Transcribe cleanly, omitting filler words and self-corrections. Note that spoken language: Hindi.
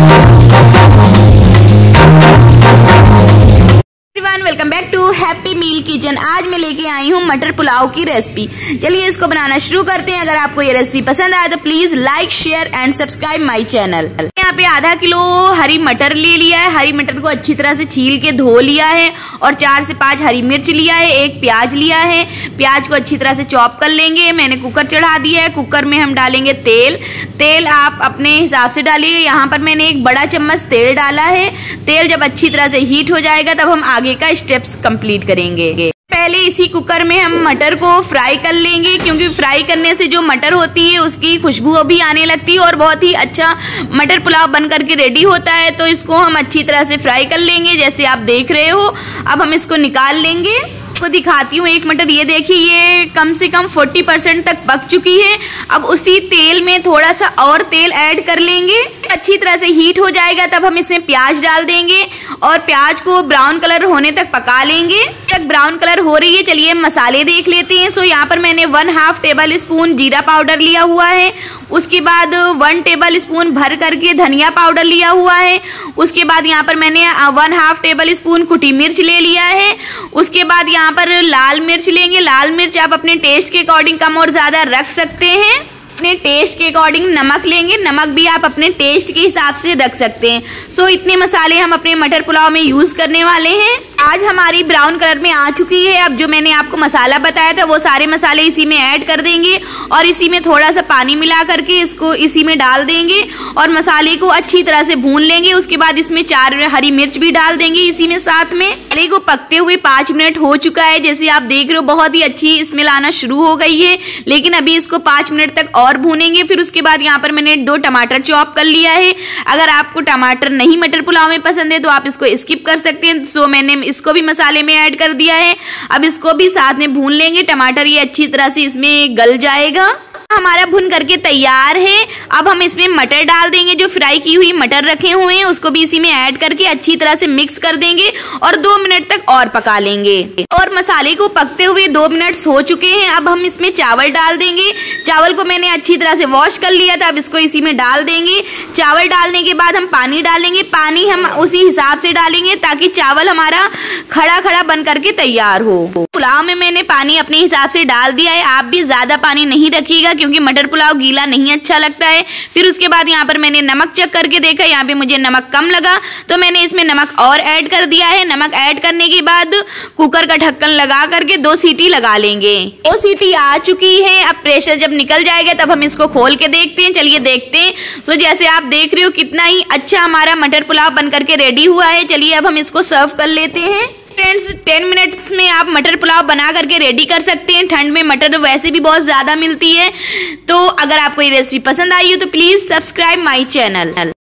Welcome back to happy meal kitchen. आज मैं लेके आई हूँ मटर पुलाव की रेसिपी। चलिए इसको बनाना शुरू करते हैं। अगर आपको ये रेसिपी पसंद आए तो please like share and subscribe my channel. यहाँ पे आधा किलो हरी मटर ले लिया है। हरी मटर को अच्छी तरह से छील के धो लिया है और 4 से 5 हरी मिर्च लिया है। 1 प्याज लिया है। प्याज को अच्छी तरह से चॉप कर लेंगे। मैंने कुकर चढ़ा दिया है। कुकर में हम डालेंगे तेल। तेल आप अपने हिसाब से डालिए। यहाँ पर मैंने 1 बड़ा चम्मच तेल डाला है। तेल जब अच्छी तरह से हीट हो जाएगा तब हम आगे का स्टेप्स कंप्लीट करेंगे। पहले इसी कुकर में हम मटर को फ्राई कर लेंगे, क्योंकि फ्राई करने से जो मटर होती है उसकी खुशबू भी आने लगती है और बहुत ही अच्छा मटर पुलाव बन करके रेडी होता है। तो इसको हम अच्छी तरह से फ्राई कर लेंगे जैसे आप देख रहे हो। अब हम इसको निकाल लेंगे। आपको दिखाती हूँ एक मटर, ये देखिए ये कम से कम 40% तक पक चुकी है। अब उसी तेल में थोड़ा सा और तेल ऐड कर लेंगे। अच्छी तरह से हीट हो जाएगा तब हम इसमें प्याज डाल देंगे और प्याज को ब्राउन कलर होने तक पका लेंगे। तक ब्राउन कलर हो रही है, चलिए मसाले देख लेते हैं। सो यहाँ पर मैंने 1/2 टेबल स्पून जीरा पाउडर लिया हुआ है। उसके बाद 1 टेबल स्पून भर करके धनिया पाउडर लिया हुआ है। उसके बाद यहाँ पर मैंने 1/2 टेबल स्पून कुटी मिर्च ले लिया है। उसके बाद यहाँ पर लाल मिर्च लेंगे। लाल मिर्च आप अपने टेस्ट के अकॉर्डिंग कम और ज्यादा रख सकते हैं। अपने टेस्ट के अकॉर्डिंग नमक लेंगे। नमक भी आप अपने टेस्ट के हिसाब से रख सकते हैं। सो इतने मसाले हम अपने मटर पुलाव में यूज करने वाले हैं। आज हमारी ब्राउन कलर में आ चुकी है। अब जो मैंने आपको मसाला बताया था वो सारे मसाले इसी में ऐड कर देंगे और इसी में थोड़ा सा पानी मिला करके इसको इसी में डाल देंगे और मसाले को अच्छी तरह से भून लेंगे। उसके बाद इसमें 4 हरी मिर्च भी डाल देंगे इसी में साथ में। मसाले को पकते हुए 5 मिनट हो चुका है। जैसे आप देख रहे हो बहुत ही अच्छी स्मेल आना शुरू हो गई है, लेकिन अभी इसको 5 मिनट तक और भूनेंगे। फिर उसके बाद यहाँ पर मैंने 2 टमाटर चॉप कर लिया है। अगर आपको टमाटर नहीं मटर पुलाव में पसंद है तो आप इसको स्किप कर सकते हैं। सो मैंने इसको भी मसाले में ऐड कर दिया है। अब इसको भी साथ में भून लेंगे। टमाटर ये अच्छी तरह से इसमें गल जाएगा। हमारा भुन करके तैयार है। अब हम इसमें मटर डाल देंगे। जो फ्राई की हुई मटर रखे हुए हैं उसको भी इसी में ऐड करके अच्छी तरह से मिक्स कर देंगे और 2 मिनट तक और पका लेंगे। और मसाले को पकते हुए 2 मिनट हो चुके हैं। अब हम इसमें चावल डाल देंगे। चावल को मैंने अच्छी तरह से वॉश कर लिया था। अब इसको इसी में डाल देंगे। चावल डालने के बाद हम पानी डालेंगे। पानी हम उसी हिसाब से डालेंगे ताकि चावल हमारा खड़ा खड़ा बन करके तैयार हो। पुलाव में मैंने पानी अपने हिसाब से डाल दिया है। आप भी ज्यादा पानी नहीं रखिएगा क्योंकि मटर पुलाव गीला नहीं अच्छा लगता है। फिर उसके बाद यहाँ पर मैंने नमक चेक करके देखा। यहाँ पे मुझे नमक कम लगा तो मैंने इसमें नमक और ऐड कर दिया है। नमक ऐड करने के बाद कुकर का ढक्कन लगा करके 2 सीटी लगा लेंगे। 2 सीटी आ चुकी है। अब प्रेशर जब निकल जाएगा तब हम इसको खोल के देखते हैं। चलिए देखते हैं। तो जैसे आप देख रहे हो कितना ही अच्छा हमारा मटर पुलाव बन करके रेडी हुआ है। चलिए अब हम इसको सर्व कर लेते हैं। फ्रेंड्स 10 मिनट्स में आप मटर पुलाव बना करके रेडी कर सकते हैं। ठंड में मटर वैसे भी बहुत ज्यादा मिलती है। तो अगर आपको ये रेसिपी पसंद आई हो तो प्लीज सब्सक्राइब माय चैनल।